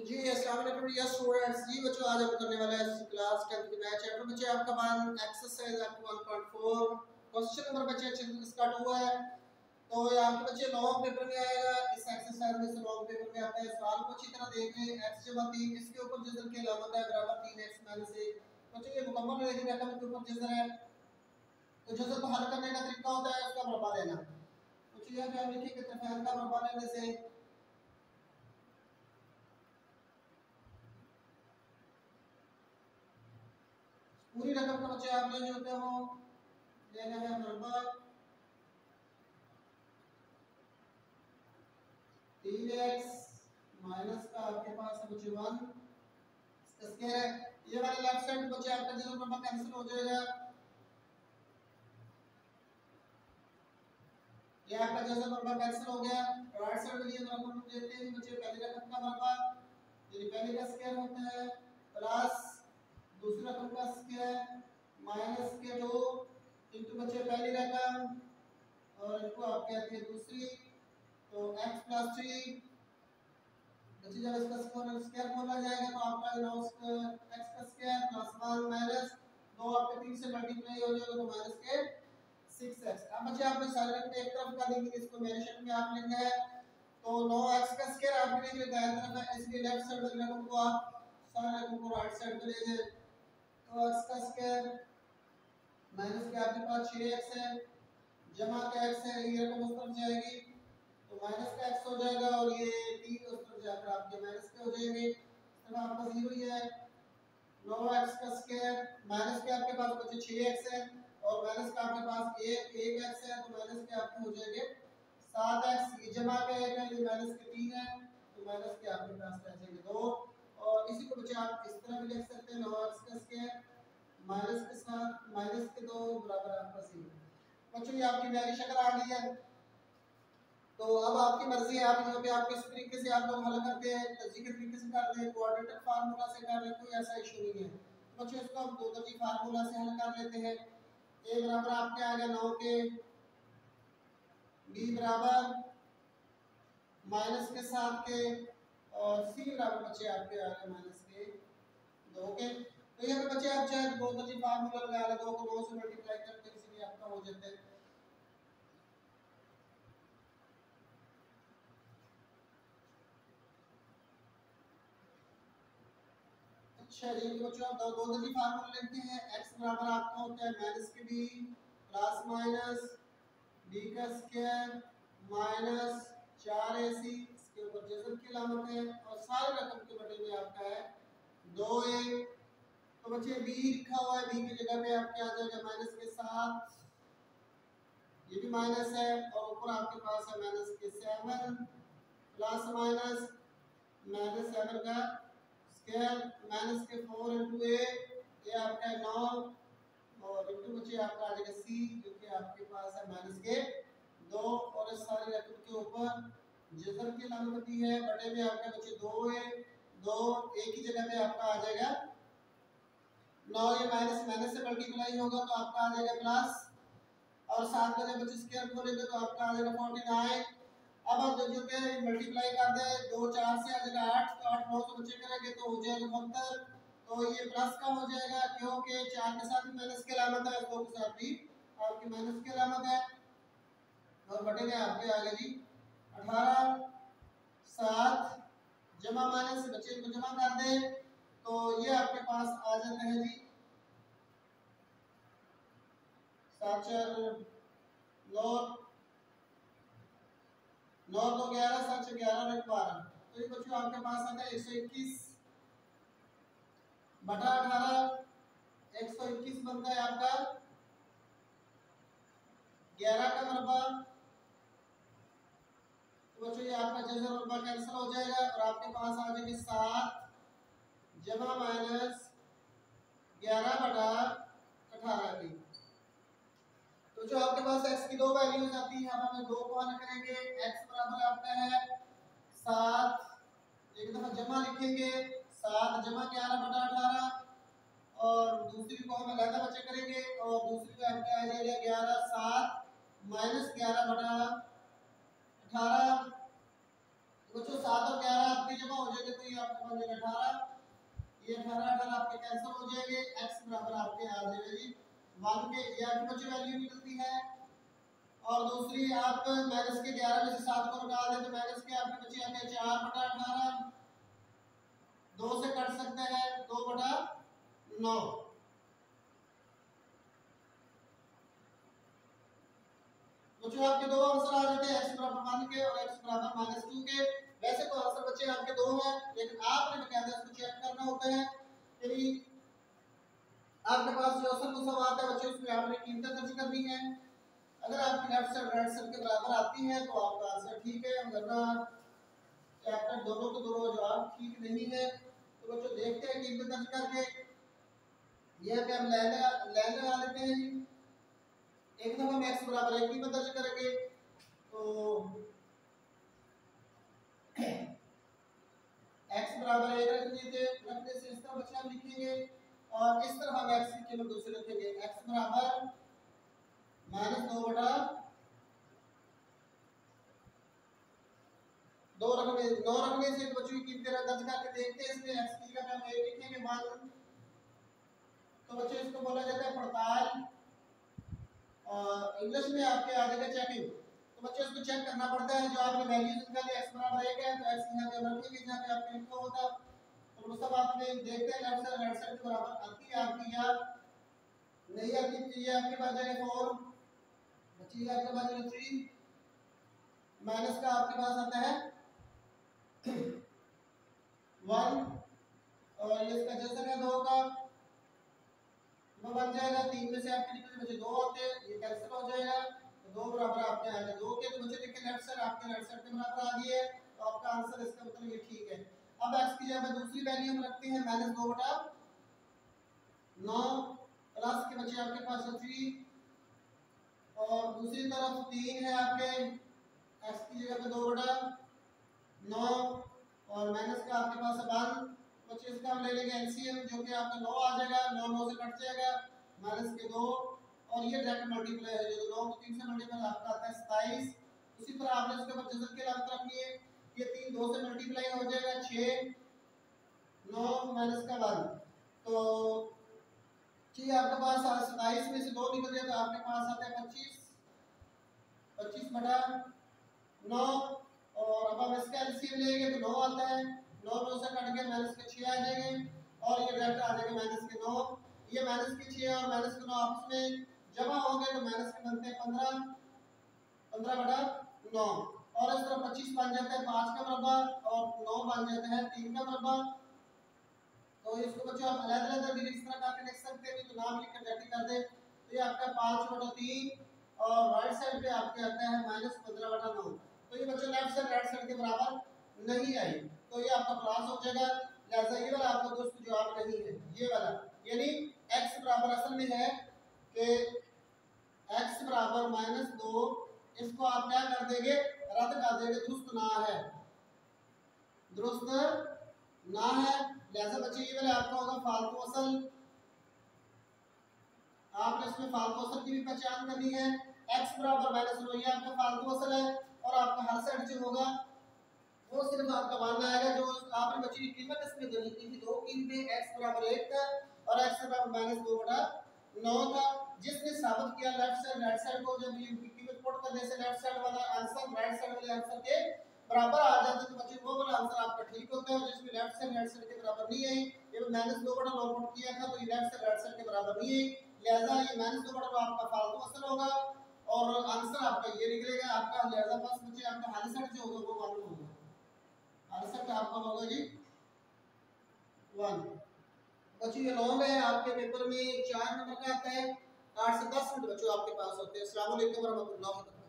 जी अस्सलाम वालेकुम dear students. जी बच्चों, आज हम करने वाले हैं क्लास 10 की नया चैप्टर। बच्चे आपका वन एक्सरसाइज आपका 1.4 क्वेश्चन नंबर बच्चे स्टार्ट हुआ है। तो ये आपके बच्चे लॉन्ग पेपर में आएगा। इस एक्सरसाइज में से लॉन्ग पेपर में आता है। सवाल को अच्छी तरह देख लें। x जमा 3 इसके ऊपर जज़र की अलामत है बराबर 3x माइनस 1। बच्चों ये मुकम्मल रेखी रकम के ऊपर जज़र है, तो जज़र को हल करने का तरीका होता है उसका मुरब्बा लेना। बच्चों यहां पे हम लिखेंगे कि तरफैन का मुरब्बा लेने से पूरी रकम का बच्चे आप ले जो होते हो लेना है मुरब्बा 3x माइनस का आपके पास है बच्चे 1 इसका स्क्वायर है। ये वाला लेफ्ट साइड बच्चे आपका जब मुरब्बा कैंसिल हो जाएगा, ये आपका जैसा मुरब्बा कैंसिल हो गया। राइट साइड में ये हम देते हैं बच्चे पहली रकम का मुरब्बा यानी पहले का स्क्वायर होता है प्लस दूसरी रकम का स्क्वायर माइनस के 2 इनटू बच्चे पहली रकम और इनको आप कहते हैं दूसरी, तो x प्लस 3 बच्चे जब इसका स्क्वायर बोला जाएगा तो आपका x का स्क्वायर प्लस 1 माइनस 2 आपके 3 से मल्टीप्लाई हो जाएगा तो माइनस के 6x। अब बच्चे आपने सारे रकम एक तरफ का देंगे, इसको मेरे शेप में आप लिखना है। तो 9x का स्क्वायर आपने लिख लिया दाहिनी तरफ है, इसलिए लेफ्ट साइड वाली रकम को आप सारे रकम को राइट साइड पे ले जाएं। तो x का स्क्वायर माइनस के आपके पास 6x है जमा का x है, ये रकम उस तरफ जाएगी तो माइनस का x हो जाएगा और ये 3 उस तरफ जाकर आपके माइनस के हो जाएंगे। तब आपका 0 ही है। 9x का स्क्वायर माइनस के आपके पास बचे 6x है और माइनस का आपके पास 1x है तो माइनस के आपके हो जाएंगे 7x। ये जमा का 1 है, ये माइनस के 3 है तो माइनस के आपके पास रह जाएंगे 2। और इसी को बच्चे आप इस तरह भी लिख सकते हैं 9x का स्क्वायर माइनस के साथ माइनस के 2 बराबर आपका 0। बच्चों ये आपकी नई शक्ल आ गई है। तो अब आपकी मर्जी है, आप यहाँ पे आप किस तरीके से आप लोग हल करते हैं, तर्जीह के तरीके से कर लें, क्वाड्रेटिक फार्मूला से कर लें, कोई ऐसा इशू नहीं है। तो बच्चों इसको हम दो दर्जी फार्मूला से हल कर लेते हैं। a बराबर आपके आ गया 9 के, b बराबर माइनस के 7 के और c बराबर बच्चे आपके आ गए माइनस के 2 के। तो यहाँ पे बच्चे आप चाहे दो दर्जी फार्मूला लगा लें, 2 को 9 से मल्टीप्लाई करके इसलिए आपका हो जाता है। अच्छा जी, तो बच्चों आप दो दर्जी फार्मूला लिखते हैं। x बराबर आपका होता है माइनस के b प्लस माइनस b का स्क्वायर माइनस 4ac इसके ऊपर जज़र की अलामत है और सारे रकम के बटे में आपका है 2a। तो बच्चे b लिखा हुआ है, b की जगह पे आपके आ जाएगा माइनस के 7, ये भी माइनस है और ऊपर आपके पास है माइनस के 7 प्लस माइनस माइनस 7 का स्क्वायर माइनस के 4 इंटू ए, ये आपका है 9 और इंटू बच्चे आपका आ जाएगा सी जो कि आपके पास है माइनस के 2 और इस सारी रकम के ऊपर जज़र की अलामत दी है बटे में आपके बच्चे 2 है 2 एक ही जगह पे आपका आ जाएगा 9, ये माइनस माइनस से मल्टीप्लाई होगा तो आपका आ जाएगा प्लस और 7 का जब बच्चे स्क्वायर खोलेंगे तो आपका आ जाएगा 49। अब आप जो के मल्टीप्लाई कर दे 2 4 से आ जाएगा 8, तो 8 9 से बच्चे करेंगे तो हो जाएगा 72। तो ये प्लस का हो जाएगा क्योंकि 4 के साथ भी माइनस की अलामत है, 2 के साथ भी आपकी माइनस की अलामत है और बटे में आपके आ गए जी 18 7 जमा माइनस बच्चे को जमा कर दे तो ये आपके पास आ जाता है जी 7 4 9 9 तो 11 7 से 11 और 12, तो ये बच्चों आपके पास आता है 121 बटा 18। 121 बनता है आपका 11 का मुरब्बा। तो बच्चों ये आपका जज़र मुरब्बा कैंसिल हो जाएगा और आपके पास आ जाएगी 7 जमा माइनस 11 बटा 18 की। तो जो आपके पास x की दो वैल्यूज आती हैं, अब हमें दो को हल करेंगे। x बराबर आपका है 7, एक दफा जमा लिखेंगे 7 जमा 11 बटा 18 और दूसरी को हम अलग बच्चे करेंगे और दूसरी को आपका आ जाएगा 11 7 माइनस 11 बटा 18। तो बच्चों 7 और 11 आपकी जमा हो जाएंगे तो ये आपके बन जाएगा 18, ये 18 आपके कैंसिल हो जाएंगे, x बराबर आपके आ जाएगा जी 1 के, ये आपकी बच्चे वैल्यू निकलती है। और दूसरी आप माइनस के 11 में से 7 को निकाल दें तो माइनस के आपके बच्चे आते हैं 4/18, 2 से कट सकते हैं 2/9। तो जो आपके दो आंसर आ जाते हैं x बराबर 1 के और x बराबर -2 के। वैसे तो आंसर बच्चे आपके दो हैं, लेकिन आपने बकायदा इसको चेक करना होता है कि आपके पास जो असल मुसावात है बच्चे उसमें आपने कीमतें दर्ज करनी है। अगर आपकी लेफ्ट साइड राइट साइड के बराबर आती है तो आपका आंसर ठीक है, वरना चैप्टर दोनों के दोनों जवाब ठीक नहीं है। तो बच्चों देखते हैं कीमतें दर्ज करके, ये पे हम लाइन लगा लेते हैं जी। एक दफा हम x बराबर 1 कीमत दर्ज करेंगे तो x बराबर 1 रखने से इस तरह बच्चे हम लिखेंगे और इस तरह हम x की कीमत दूसरी रखेंगे, x बराबर -2/2 रखने से बच्चों की कीमतें दर्ज करके देखते हैं। इसमें x की जगह पे हम 1 लिखेंगे 1, तो बच्चे इसको बोला जाता है पड़ताल, और इंग्लिश में आपके आ जाएगा चेकिंग। तो बच्चे इसको चेक करना पड़ता है, जो आपने वैल्यूज निकाली x बराबर 1 है तो x यहां पे रखेंगे जहां पे आपके लिखा होता। तो वो सब आपने देखते हैं लेफ्ट साइड राइट साइड के बराबर आती है आपकी या नहीं आती। तो ये आपके पास जाएगा 4, बच्चे आपके पास जाएगा 3, माइनस का आपके पास आता है 1, और ये इसका जैसा है 2 का वो बन जाएगा 3 में से आपके निकले बचे 2 होते हैं, ये कैंसिल हो जाएगा तो 2 बराबर आपके आ जाएगा 2 के। तो बच्चे देखिए लेफ्ट साइड आपके राइट साइड के बराबर आ गई है, तो आपका आंसर इसका मतलब ये ठीक है। अब x की जगह पे दूसरी वैल्यू हम रखते हैं -2/9 प्लस के बच्चे आपके पास 3, और दूसरी तरफ 3 है आपके, x की जगह पे 2/9 और माइनस का आपके पास 1, बच्चे इसका हम ले लेंगे एलसीएम जो कि आपका 9 आ जाएगा, 9 से कट जाएगा माइनस के 2, और ये डायरेक्ट मल्टीप्लाई है जो 9 को 3 से मल्टीप्लाई आपका आता है 27। उसी तरह आपने इसके ऊपर जज़र की अलामत रखनी है, ये 3 2 से मल्टीप्लाई हो जाएगा 6, 9 माइनस का 1, तो जी आपके पास 27 में से 2 निकल जाए तो आपके पास आता है 25/9, और अब हम इसका एलसीएम लेंगे तो 9 आता है, 9 से कट के माइनस के 6 आ जाएंगे, और ये डायरेक्ट आ जाएगा माइनस के 9। ये माइनस के 6 और माइनस के 9 आपस में जमा होंगे तो माइनस के बनते हैं 15/9, और इस तरह 25 बन जाता है 5 का मरबा और 9 बन जाता है 3 का मरबा। तो इसको बच्चों आप अलग-अलग भी इस तरह करके लिख सकते हैं, तो नाम लिख कर डायरेक्ट कर दे तो ये आपका 5/3, और राइट साइड पे आपके आता है -15/9। तो ये बच्चों लेफ्ट साइड राइट साइड के बराबर नहीं आई, तो ये आपका क्रॉस हो जाएगा, लिहाजा ये वाला आपका दोस्त जवाब नहीं है, ये वाला यानी x बराबर असल में है कि x बराबर -2, इसको आप क्या कर देंगे रद्द कर देंगे, दुरुस्त ना है, दुरुस्त ना है, लिहाजा बच्चे ये वाला आपका होगा फालतू असल। आपने इसमें फालतू असल की भी पहचान करनी है, x बराबर -9 ये आपका फालतू असल है, और आपका हर साइड जो होगा वो सिर्फ आपका मान आएगा जो आपने बच्चे की कीमत इसमें दर्ज की थी, दो कीमतें x बराबर 1 था और x बराबर -2/9 था, जिसने साबित किया लेफ्ट साइड राइट साइड को जब ये कीमत पुट करने से लेफ्ट साइड वाला आंसर राइट साइड वाले आंसर के बराबर आ जाता है, तो बच्चे वो वाला आंसर आपका ठीक होता है, जिसमें लेफ्ट साइड राइट साइड के बराबर नहीं आई। ये -2/9 पुट किया था तो ये लेफ्ट साइड राइट साइड के बराबर नहीं आई, लिहाजा ये -2/9 आपका फालतू असल होगा और आंसर आपका ये निकलेगा आपका। लिहाजा बस बच्चे आपका हाल सेट जो होगा वो मालूम होगा, आंसर का आपका होगा जी 1। बच्चों ये लॉन्ग है, आपके पेपर में 4 नंबर का आता है, 8 से 10 मिनट बच्चों आपके पास होते हैं। अस्सलाम वालेकुम रहमतुल्लाह।